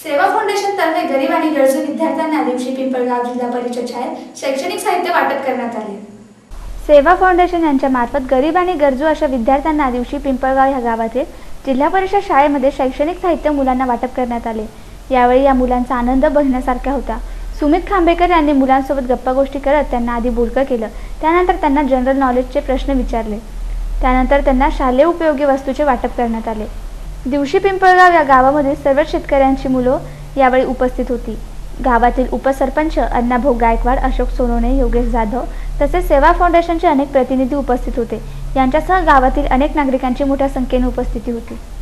सेवा फाउंडेशन तर्फे गरीब आणि गरजू विद्यार्थ्यांना दिवशी पिंपळगाव जिल्हा परिषद शाळेत शैक्षणिक साहित्य वाटप करण्यात आले। सेवा फाउंडेशन यांच्या मार्फत गरीब आणि गरजू अशा विद्यार्थ्यांना दिवशी पिंपळगाव या गावातील जिल्हा परिषद शाळेमध्ये शैक्षणिक साहित्य मुलांना वाटप करण्यात आले। यावेळी या मुलांचा आनंद बघण्यासारखा होता। सुमित खांबेकर यांनी मुलांसोबत गप्पा गोष्टी करत त्यांना आधी बोलकं केलं, त्यानंतर त्यांना जनरल नॉलेजचे प्रश्न विचारले, त्यानंतर त्यांना शालेय उपयोगी वस्तूचे वाटप करण्यात आले। दिवशी पिंपळगाव या गावामध्ये सर्व शेतकऱ्यांची मुलं यावेळी उपस्थित होती। गावातील उपसरपंच अण्णाभाऊ गायकवाड, अशोक सोनवणे, योगेश जाधव तसेच सेवा फाउंडेशनचे अनेक प्रतिनिधी उपस्थित होते। यांच्यासह गावातील अनेक नागरिकांची मोठ्या संख्येने उपस्थिती होती।